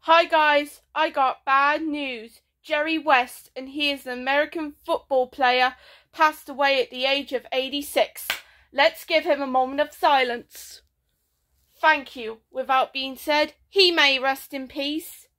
Hi guys, I got bad news. Jerry West, and he is an American football player, passed away at the age of 86. Let's give him a moment of silence. Thank you. Without being said, he may rest in peace.